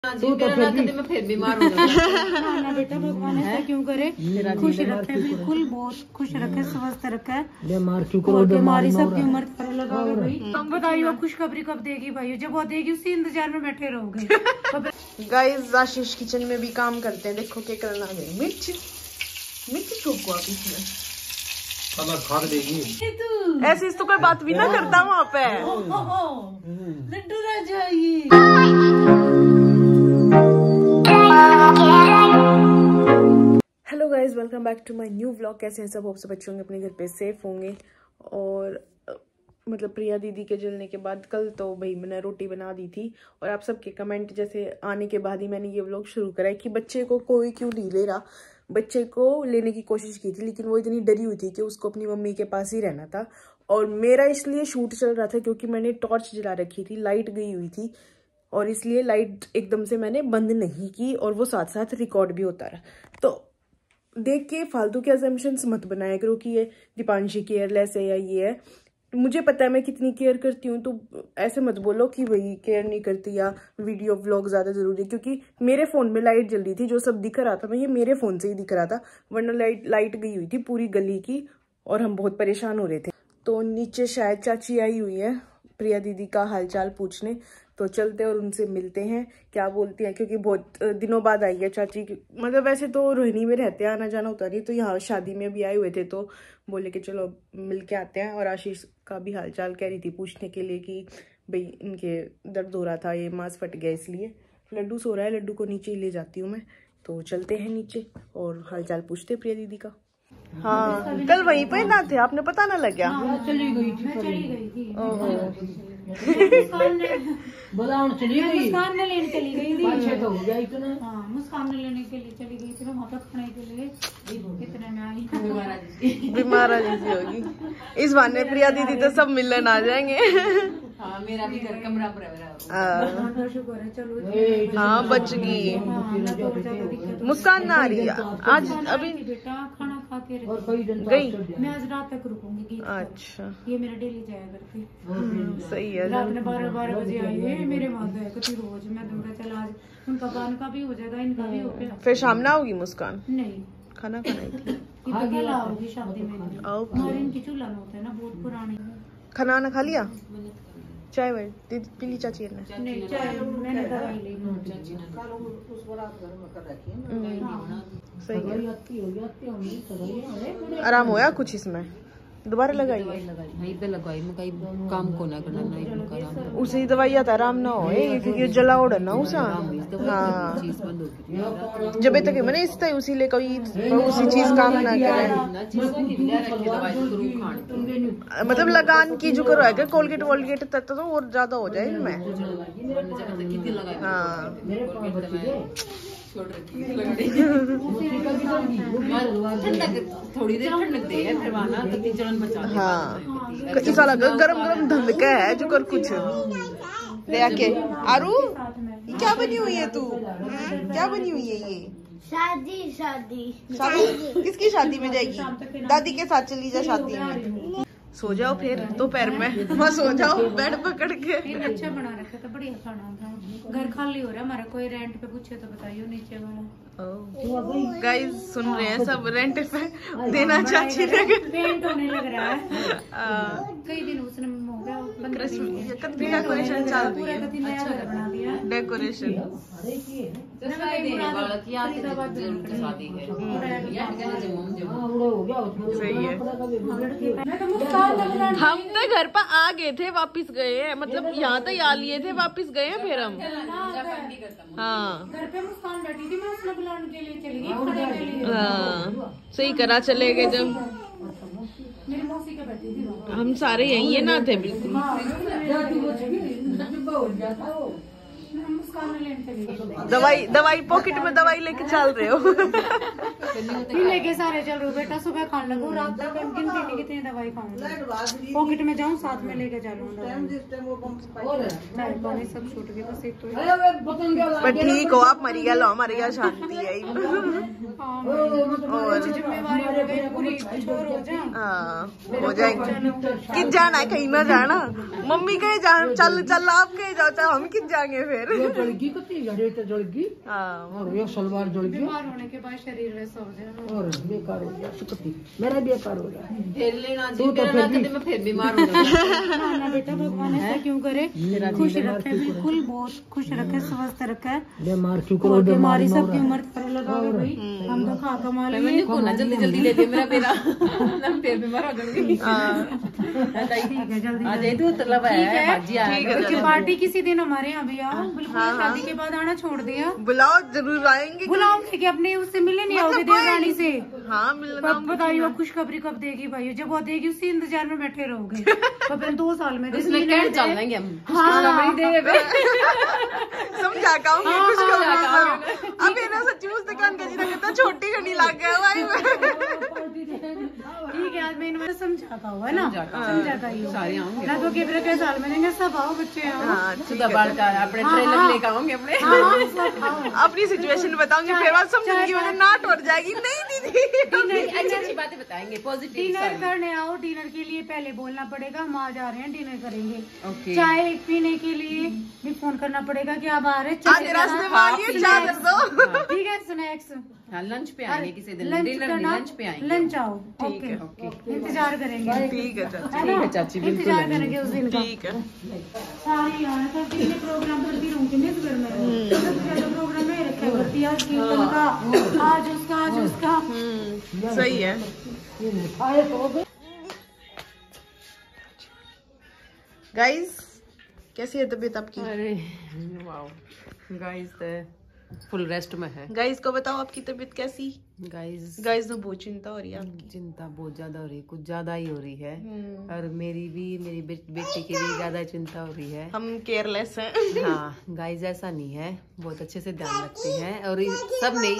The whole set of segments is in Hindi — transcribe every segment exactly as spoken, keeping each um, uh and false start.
तू तो फिर भी मैं फिर बीमार हो जाऊंगा। ना बेटा भगवान ऐसा क्यों करे, खुश रखे, बिल्कुल बहुत खुश रखे, स्वस्थ रखे, बीमार क्यों करो, बीमारी सबकी उम्र पर लगा भाई। तुम बताइए वो खुशखबरी कब देगी भाई, जब वो देगी उसी इंतजार में बैठे रहोगे। गाइस आशीष किचन में भी काम करते हैं, देखो क्या करना है। मिर्च मिर्च छोको आप इसमें खाद देगी, ऐसी तो कोई बात भी ना करता वहाँ पे। लड्डू रह जाएगी। Hello guys, welcome back to my new vlog. कैसे हैं सब? होप सब अच्छे होंगे, अपने घर पे सेफ होंगे। और मतलब प्रिया दीदी के जलने के बाद कल तो भाई मैंने रोटी बना दी थी, और आप सबके कमेंट जैसे आने के बाद ही मैंने ये व्लॉग शुरू करा है कि बच्चे को कोई क्यों नहीं ले रहा। बच्चे को लेने की कोशिश की थी, लेकिन वो इतनी डरी हुई थी कि उसको अपनी मम्मी के पास ही रहना था। और मेरा इसलिए शूट चल रहा था क्योंकि मैंने टॉर्च जला रखी थी, लाइट गई हुई थी, और इसलिए लाइट एकदम से मैंने बंद नहीं की, और वो साथ साथ रिकॉर्ड भी होता रहा। तो देख के फालतू के अजम्पशंस मत बनाया करो कि ये दीपांशी केयरलेस है या ये है। मुझे पता है मैं कितनी केयर करती हूँ, तो ऐसे मत बोलो कि भाई केयर नहीं करती या वीडियो व्लॉग ज़्यादा ज़रूरी है। क्योंकि मेरे फ़ोन में लाइट जल रही थी, जो सब दिख रहा था मैं ये मेरे फ़ोन से ही दिख रहा था, वरना लाइट लाइट गई हुई थी पूरी गली की, और हम बहुत परेशान हो रहे थे। तो नीचे शायद चाची आई हुई है प्रिया दीदी का हालचाल पूछने, तो चलते और उनसे मिलते हैं क्या बोलती हैं, क्योंकि बहुत दिनों बाद आई है चाची। मतलब वैसे तो रोहिणी में रहते हैं, आना जाना होता नहीं, तो यहाँ शादी में भी आए हुए थे, तो बोले कि चलो मिल के आते हैं। और आशीष का भी हालचाल कह रही थी पूछने के लिए कि भाई इनके दर्द हो रहा था, ये मांस फट गया इसलिए। लड्डू सो रहा है, लड्डू को नीचे ही ले जाती हूँ मैं। तो चलते हैं नीचे और हालचाल पूछते प्रिया दीदी का। हाँ कल वहीं पे ना थे, आपने पता ना लग गया। हाँ, चली गई थी, चली गई थी। मुस्कान ने चली गई, मुस्कान ने लेने चली गई थी। अच्छा तो हो गया इतना। हाँ मुस्कान ने लेने के लिए चली गई थी ना, वहाँ पे खाने के लिए। कितने में आई बीमारा जैसी होगी। इस बहाने प्रिया दीदी तो सब मिलन आ जाएंगे। हाँ मेरा भी घर कमरा पर हाँ बच गई। मुस्कान ना आ रही आज अभी, बेटा खाना खा के गई। मैं आज रात तक रुकूंगी। अच्छा ये मेरा डेली जाया करती। सही है। रात में बारह बारह बजे आई है मेरे वहाँ गए कभी रोज। मैं दूंगा चल आज उनका पान का भी हो जाएगा, इनका भी हो गया। फिर शाम ना होगी मुस्कान? नहीं खाना खाना थी। होगी शादी में। हमारे इनकी चूल्हा में होता है ना, बहुत पुरानी। खाना ना खा लिया? चाय वाय पी ली चाची ने? नहीं चाय मैंने दवाई ली। सही है। आराम होया कुछ इसमें? दोबारा लगाई काम को ना करना उसे दवाई आता आराम ना हो, क्योंकि जला उड़ा ना उसा। हाँ जब तक मैंने इस तरह उसी ले कोई उसी चीज काम ना करे, मतलब लगान की जो करो है कोलगेट वोलगेट तक तो और ज्यादा हो जाए इनमें। हाँ थोड़ी देर ठंडक दे है फिर वहां तो चलन बचा। हाँ इस वाला गरम गरम धंध का है जो कर कुछ ले आके। आरू क्या बनी हुई है तू? क्या बनी हुई है ये? शादी शादी शादी किसकी शादी में जाएगी? दादी के साथ चली जा शादी में। सो जाओ फिर दोपहर में, वहाँ सो जाओ बेड पकड़ के। अच्छा बना रखा था, बढ़िया खाना था। घर खाली हो रहा है हमारा, कोई रेंट पे पूछे तो बताइयो नीचे वाला। गाइस सुन रहे हैं सब, रेंट पे देना चाची ने। पेंट होने लग रहा है, कई दिन उसने हो गया डेकोरेशन चल रही है। अच्छा बना दिया डेकोरेशन। सही है। हम तो घर पर आ गए थे, वापिस गए हैं, मतलब यहाँ तक आ लिए थे, वापिस गए हैं फिर हम। हाँ घर पे मुस्कान बैठी थी, मैं उसने बुलाने के लिए चली गई। हाँ सही करा, चले गए जब। मेरी मौसी के बैठी थी, हम सारे यही है ना थे बिल्कुल। दवाई दवाई पॉकेट में दवाई लेके चल रहे हो। पीने के सारे चल रहे बेटा, सुबह खाने लगो, रात तक गिनती नहीं कितनी दवाई खाऊंगी, पॉकेट में जाऊँ साथ में लेके चलूँ, चाय पानी सब छूट गए, बस एक तो ठीक हो आप, मरी गया लो, हमारे यहाँ शांति है। और जिम्मेवारी हो गई पूरी, छोर हो जाए, हाँ हो जाएंगे। किस जाना है, कहीं ना जाना, मम्मी कहे जा, चल चल आप कहे जाओ, चाहे हम किस जाएंगे फिर। जड़गी कितनी घड़ी तो जड़गी, हाँ और ये सलवार जड़गी, बीमार होने के बाद शरीर वैसा हो जाए और बेकार हो गया, सुकती मेरा बेकार हो गया। फिर लेना जी, मेरा ना कदे मैं फिर बीमार हो गया। ना बेटा, भगवान ऐसा क्यों करे, खुश रखे, बिल्कुल बहुत खुश रखे, स्वस्थ रखे, बीमार क्यों करो, और बीमारी सबकी उम्र पर लगावे भाई, हम तो खा कमा लेंगे, ना जल्दी जल्दी ले दे मेरा बेरा, मैं फिर बीमार हो जाऊंगी। ठीक है जल्दी आ जाए तू, मतलब है बाजी आया है। पार्टी किसी दिन हमारे यहाँ भी आओ, बिल्कुल शादी के बाद आना छोड़ दिया, बुलाओ जरूर आएंगे। बुलाओगे कि अपने उससे मिले नहीं आओगे देवरानी से, हाँ मिलना। कब बताइए वो खुशखबरी कब देगी भाई, जब वो देगी उसी इंतजार में बैठे रहोगे, तो फिर दो साल में इसमें क्या चल लेंगे हम, हाँ समझा कहूँगी खुशखबरी। अभी ना सच्ची उस दुकान का जीना कितना छोटी घनी लग गया भाई। ठीक है, आज मैं इन्होंने समझा का हुआ है ना, समझा का ही सारे आऊंगे ना, तो केवल के साल में देंगे, सब आओ बच्चे आओ, सुधा बाल का अपने ट्रेलर लेकर आऊंगे अपने, अपनी सिचुएशन बताऊंगी, फिर बात समझूंगी, मैंने नाट उठ जाएगी। नहीं दीदी अच्छी अच्छी बातें बताएंगे, पॉजिटिव। डिनर करने आओ, डिनर के लिए पहले बोलना पड़ेगा हम आ जा रहे हैं, डिनर करेंगे, चाय पीने के लिए भी फोन करना पड़ेगा कि आप आ रहे हैं, आज रास्ते में आइए, चादर दो। ठीक है, स्नैक्स, हाँ लंच पे आएंगे किसी दिन, लंच डिनर नहीं, लंच पे आएंगे, लंच आओ, ओके ओके, इंतजार करेंगे, ठीक है चाची, ठीक है चाची, इंतजार करेंगे उस दिन का। ठीक है। सारी यार सब दिन प्रोग्राम करती रहूंगी मैं इस घर में, सबसे ज्यादा प्रोग्राम में रखा करती है, आज कीर्तन का, आज उसका, आज उसका, सही है। गाइस कैसी है तबीयत आपकी? अरे वाओ गाइस, फुल रेस्ट में है। गाइस को बताओ आपकी तबीयत कैसी? गाइस गाइस तो बहुत चिंता हो रही है आपकी। चिंता बहुत ज्यादा हो रही है, कुछ ज्यादा ही हो रही है, और मेरी भी, मेरी बे, बेटी की भी ज्यादा चिंता हो रही है। हम केयरलेस हैं। हाँ गाइस ऐसा नहीं है, बहुत अच्छे से ध्यान रखते हैं, और सब नहीं,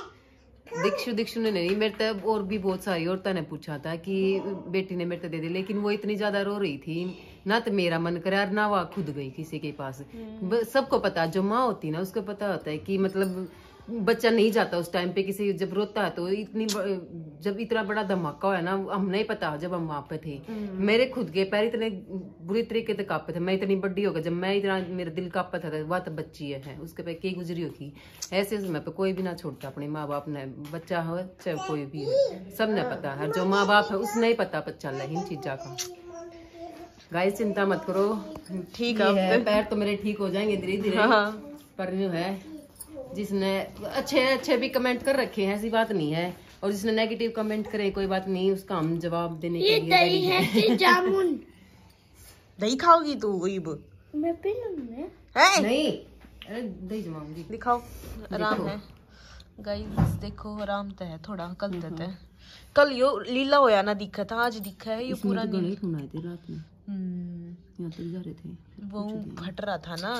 दीक्षु दीक्षु ने नहीं, मेरे तब और भी बहुत सारी औरतों ने पूछा था कि बेटी ने मेरे तो दे दी, लेकिन वो इतनी ज्यादा रो रही थी ना, तो मेरा मन करे ना वो खुद गई किसी के पास। सबको पता, जो माँ होती है ना उसको पता होता है कि मतलब बच्चा नहीं जाता उस टाइम पे, किसी जब रोता है तो इतनी, जब इतना बड़ा धमाका हुआ ना, हम नहीं पता जब हम वहां पे थे, मेरे खुद के पैर इतने बुरी तरीके से कांपे थे, मैं इतनी बड़ी हो गई जब मैं इतना, मेरा दिल कांपा था, वह तो बच्ची है, उसके पे कई गुजरी होगी। ऐसे समय पे कोई भी ना छोड़ता अपने माँ बाप ने, बच्चा हो चाहे कोई भी है, सब ने पता है, जो माँ बाप है उसने ही पता पता चल इन चीजा का। गाइस चिंता मत करो, ठीक है, पैर तो मेरे ठीक हो जाएंगे धीरे धीरे, पर जो है जिसने अच्छे अच्छे भी कमेंट कर रखे हैं ऐसी बात नहीं है, और जिसने नेगेटिव कमेंट करे कोई बात नहीं, उसका हम जवाब देने के लिए रेडी हैं। जामुन दही खाओगी तू? मैं पी लूंगी नहीं, अरे दही जमाऊंगी, दिखाओ, आराम है गाइस, देखो आराम तो है थोड़ा, कल तक है, कल यो लीला होया ना दिखा था, आज दिखा है ये पूरा नहीं। सुनाए थे रात में, यहाँ तक जा रहे थे, वो फट रहा था ना,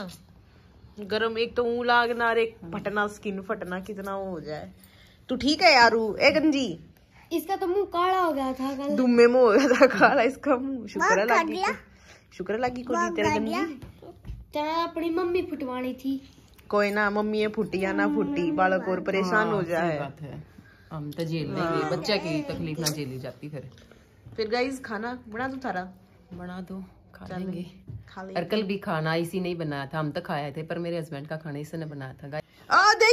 गरम, एक तो मुंह लागना और एक फटना, स्किन फटना, कितना वो हो जाए। तू ठीक है यारू? ए गंजी, इसका तो मुंह काला हो गया था कल, दुम्मे में हो गया था काला इसका मुंह, शुक्र लगी, शुक्र लगी को दी तेरे गंजी, तेरा अपनी मम्मी फुटवानी थी। कोई ना, मम्मी ये फुटी या ना फुटी, बालक और परेशान हो जाए, बात है, हम तो झेल लेंगे, बच्चा की तकलीफ ना झेली जाती। फिर फिर गाइस खाना बना दो, थारा बना दो, खा लेंगे। खा ले। और कल भी खाना इसी नहीं बनाया था, हम तो खाए थे, पर मेरे हस्बैंड का खाना इसने बनाया था। आ दे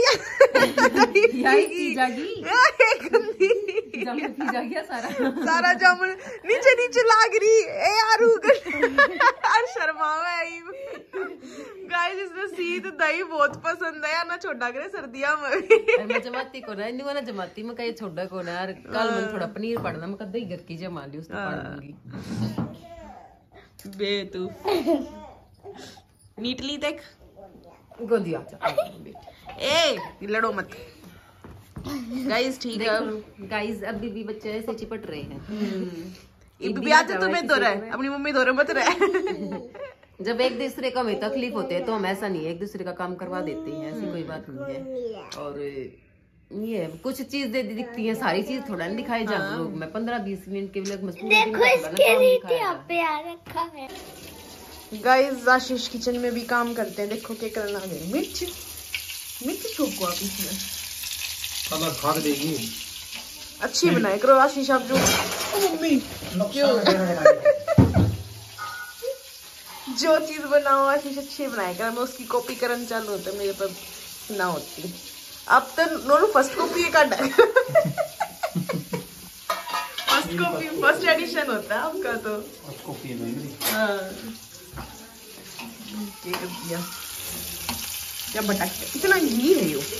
जागी सारा सारा जामुन नीचे नीचे लाग रही है यार, शर्मावा गाइस, इसमें सीध दही बहुत पसंद है ना, छोटा करे सर्दियां में। मैं जमाती को ना, इन्हें ना जमाती में कहीं छोटा को ना यार, कल मैं थोड़ा पनीर पड़ना, मैं दही घर की जमा ली, उसको पड़ दूंगी बे तू नीटली देख गोदिया। ए लड़ो मत गाइस, ठीक है गाइस, अभी भी बच्चे ऐसे चिपट रहे हैं, ब्याह तुम्हें दो रहे, अपनी मम्मी दो रहे मत रहे। जब एक दूसरे का हमें तकलीफ होते है तो हम ऐसा नहीं है, एक दूसरे का काम करवा देते हैं, ऐसी कोई बात नहीं है। और ये कुछ चीज दे दिखती है, सारी चीज थोड़ा नहीं दिखाई जा लोग मैं पंद्रह बीस मिनट के लिए देखो इसके नीचे यहाँ पे आ रखा है। गाइस आशीष किचन में भी काम करते हैं। देखो क्या करना है, मिर्च मिर्च ठोको आप इसमें, कलर खाक देगी। अच्छी बनाए करो आशीष आप जो मम्मी क्यों जो चीज बनाओ आशीष अच्छी बनाए कर। मैं उसकी कॉपी करना चालू होता मेरे पर ना होती। अब तो नोनू फर्स्ट कॉपी का फर्स्ट कॉपी फर्स्ट एडिशन होता है आपका तो। फर्स्ट कॉपी है हाँ क्या कर दिया, क्या बटा इतना घी है यो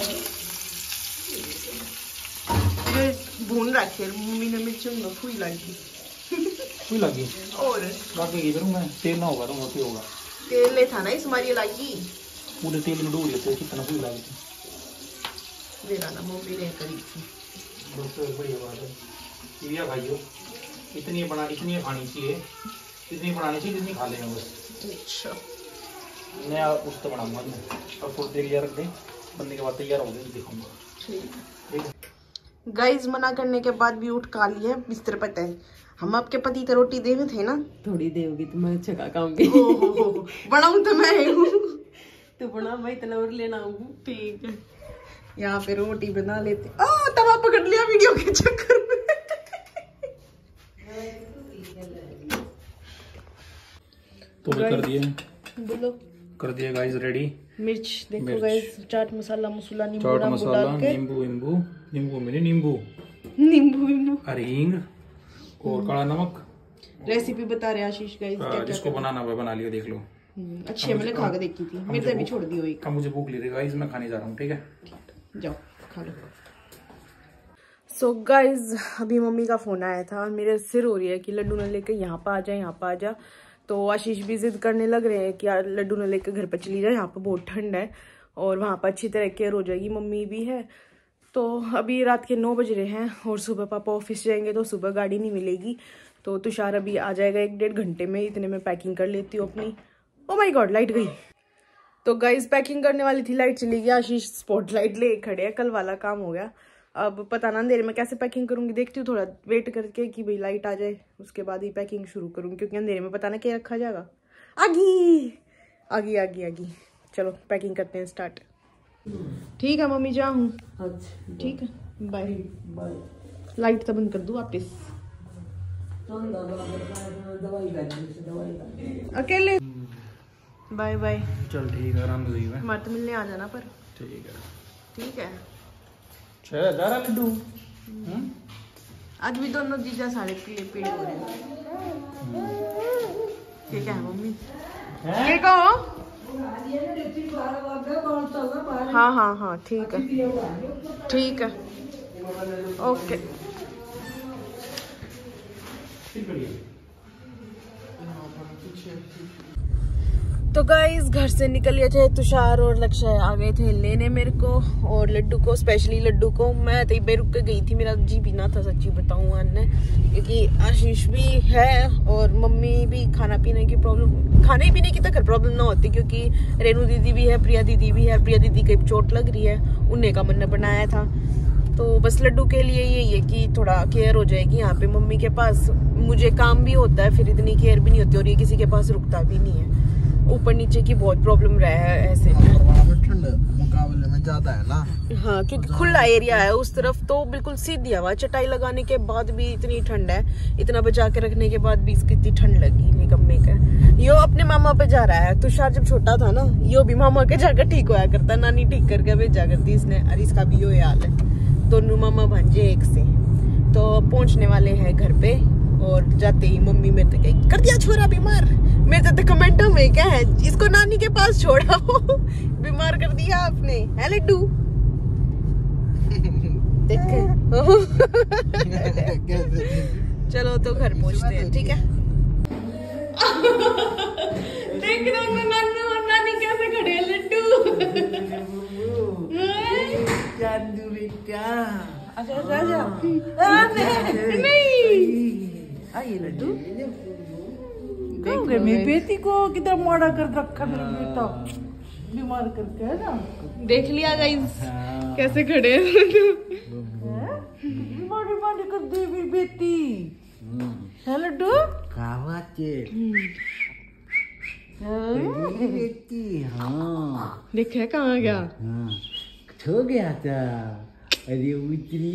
भून रखे मम्मी ने मिर्च में फूई लगी फूई लगी और बाकी की करूंगा तेल ना होगा तो मोटी होगा। तेल ले था ना इस मारी लगी पूरे तेल में डूब लेते कितना फूई लगी थी। मेरा ना मम्मी ने करी थी। दोस्तों बढ़िया बात है चिड़िया भाइयों, इतनी बना इतनी खानी चाहिए, इतनी बनानी चाहिए जितनी खा लेना बस। अच्छा नया उस तो बनाऊंगा मैं, अब थोड़ी देर यार रख दे बनने के बाद तैयार हो गई दिखाऊंगा। ठीक है गाइस मना करने के बाद भी उठ खा लिया बिस्तर पता है। हम आपके पति तो रोटी दे में थे ना, थोड़ी देगी तो मैं अच्छा का काम भी बनाऊं तो मैं हूँ तो बना मैं इतना और लेना हूँ। ठीक है यहाँ पे रोटी बना लेते। आ तवा पकड़ लिया वीडियो के चक्कर में। तो भी कर दिए बोलो कर दिया गाइस रेडी। मिर्च देखो गाइस, चाट मसाला मसाला नींबू चाट डाल मसाला के नींबू नींबू नींबू मेरे नींबू नींबू नींबू हरी हींग और काला नमक। रेसिपी बता रहे आशीष गाइस क्या क्या जिसको बनाना हुआ बना लिया देख लो। अच्छी है, मैंने खा के देखी थी, मेरे से भी छोड़ दी हुई। कब मुझे भूख लगी गाइस मैं खाने जा रहा हूँ। ठीक है जाओ खा लो। सो so गाइज अभी मम्मी का फोन आया था और मेरे सिर हो रही है कि लड्डू न लेकर यहाँ पर आ जा यहाँ पर आ जा। तो आशीष भी जिद करने लग रहे हैं कि यार लड्डू न लेकर घर पर चली जाए, यहाँ पर बहुत ठंड है और वहाँ पर अच्छी तरह केयर हो जाएगी। मम्मी भी है। तो अभी रात के नौ बज रहे हैं और सुबह पापा ऑफिस जाएंगे तो सुबह गाड़ी नहीं मिलेगी। तो तुषार अभी आ जाएगा एक डेढ़ घंटे में, इतने में पैकिंग कर लेती हूँ अपनी। ओ माय गॉड लाइट गई। तो गाइज पैकिंग करने वाली थी, लाइट चली गई। आशीष स्पॉट लाइट ले खड़े हैं, कल वाला काम हो गया। अब पता ना अंधेरे में कैसे पैकिंग करूंगी, देखती हूँ थोड़ा वेट करके कि भाई लाइट आ जाए उसके बाद ही पैकिंग शुरू करूंगी, क्योंकि अंधेरे में पता ना क्या रखा जाएगा। आगी आगी आगी आगी चलो पैकिंग करते हैं स्टार्ट। ठीक है मम्मी जा हूँ। ठीक है बाय बाय। लाइट तो बंद कर दूँ वापिस। अकेले बाय बाय। चल ठीक है आराम से है। मत मिलने आ जाना पर। ठीक है ठीक है छह हजार लड्डू। आज भी दोनों जीजा साढ़े पीले पीले हो रहे हैं। ठीक है मम्मी ये कहो। हाँ हाँ हाँ ठीक है ठीक है ओके। तो गाइस घर से निकले थे तुषार और लक्ष्य आ गए थे लेने मेरे को और लड्डू को, स्पेशली लड्डू को। मैं तो बेरुक के गई थी, मेरा जी पीना था सच्ची बताऊँ अन्य, क्योंकि आशीष भी है और मम्मी भी खाना पीने की प्रॉब्लम, खाने पीने की तक प्रॉब्लम ना होती, क्योंकि रेनू दीदी भी है, प्रिया दीदी भी है। प्रिया दीदी की चोट लग रही है, उन्हें का मन बनाया था। तो बस लड्डू के लिए यही है कि थोड़ा केयर हो जाएगी यहाँ पे मम्मी के पास। मुझे काम भी होता है फिर इतनी केयर भी नहीं होती और ये किसी के पास रुकता भी नहीं है। ऊपर नीचे की बहुत प्रॉब्लम रहा है ऐसे ठंड मुकाबले में ज्यादा है ना। हाँ क्योंकि खुला एरिया है उस तरफ, तो बिल्कुल सीधी हवा। चटाई लगाने के बाद भी इतनी ठंड है, इतना बचा के रखने के बाद भी इसकी इतनी ठंड लगी निकम्मे का। यो अपने मामा पे जा रहा है। तुषार जब छोटा था ना यो भी मामा के जाकर ठीक होया करता, नानी ठीक करके भेजा करती इसने। और इसका भी यो हाल है, दोनों मामा भांजे एक से। तो पहुंचने वाले हैं घर पे और जाते ही मम्मी मेरे तो कही कर दिया छोरा बीमार। मेरे तो कमेंटों में क्या है, इसको नानी के पास छोड़ा हो बीमार कर दिया आपने है लड्डू। चलो तो घर पहुंचते हैं ठीक है। देख रहे हो नानी और नानी कैसे खड़े हैं लड्डू। जादू बेटा अच्छा अच्छा नहीं आइए लड्डू। देखो मेरी बेटी को कितना मोड़ा कर रखा मेरा बेटा, बीमार करके है ना। देख लिया गाइस कैसे खड़े हैं मारी मारी कर दे भी बेटी है लड्डू खावाचे बेटी हाँ देखा कहाँ गया हाँ खो गया था अरे उतरी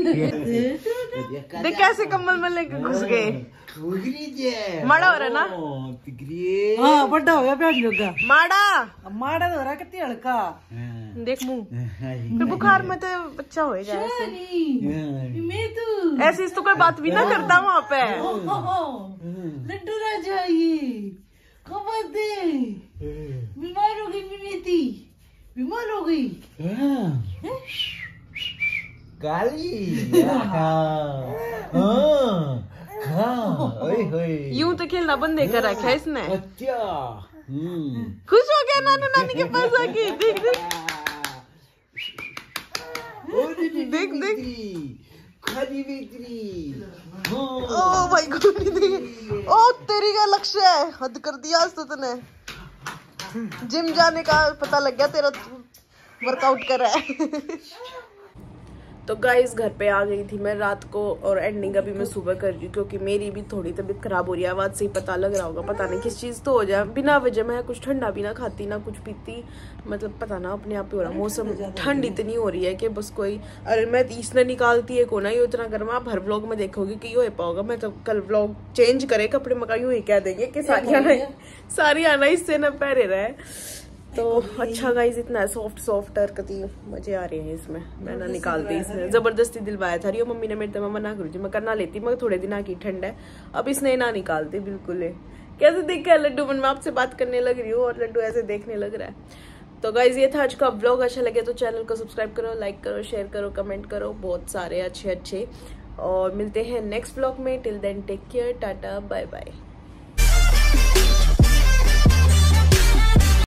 देख कैसे कम्बल में लेके घुस गए माड़ा हो रहा ना हाँ बड़ा हो गया प्याज जोगा माड़ा माड़ा हो रहा कितनी हल्का देख मुंह फिर बुखार में तो बच्चा हो जाए ऐसे ऐसे तो कोई बात भी ना करता वहाँ पे लड्डू राजा ये खबर दे बीमार हो गई मिमीती बीमार हो गई काली यूं तो खेलना बंद कर रखा है इसने अच्छा खुश हो गया नानू नानी के पास आके देख देख देख देख खाली बेकरी ओ भाई गोली दे ओ तेरी का लक्ष्य है हद कर दिया आज तो तूने जिम जाने का पता लग गया तेरा वर्कआउट कर रहा है तो गाइस घर पे आ गई थी मैं रात को और एंडिंग अभी मैं सुबह कर रही हूँ क्योंकि मेरी भी थोड़ी तबीयत खराब हो रही है। आवाज से ही पता लग रहा होगा, पता नहीं किस चीज तो हो जाए। बिना वजह मैं कुछ ठंडा भी ना खाती ना कुछ पीती, मतलब पता ना अपने आप ही हो रहा। मौसम ठंड इतनी हो रही है कि बस कोई अरे मैं इसने निकालती है को ना ये उतना गर्म। आप हर व्लॉग में देखोगे कि ये हो पाओगा। मैं तो कल व्लॉग चेंज करे कपड़े मका यूं ही कह देंगे कि सारी आना सारी आना इससे न पहरे रहे। तो अच्छा गाइस इतना सॉफ्ट सॉफ्ट हरकती मजे आ रहे हैं इसमें। मैं ना निकाल दी, इसने जबरदस्ती दिलवाया था। रियो मम्मी ने मेरे तो मना करूँ जी मैं करना लेती मगर थोड़े दिन की ठंड है। अब इसने ना निकालती बिल्कुल है। कैसे देख के लड्डू मैं आपसे बात करने लग रही हूँ और लड्डू ऐसे देखने लग रहा है। तो गाइस ये था आज का व्लॉग। अच्छा लगे तो चैनल को सब्सक्राइब करो, लाइक करो, शेयर करो, कमेंट करो, बहुत सारे अच्छे अच्छे। और मिलते हैं नेक्स्ट व्लॉग में। Till then take care, tata bye bye.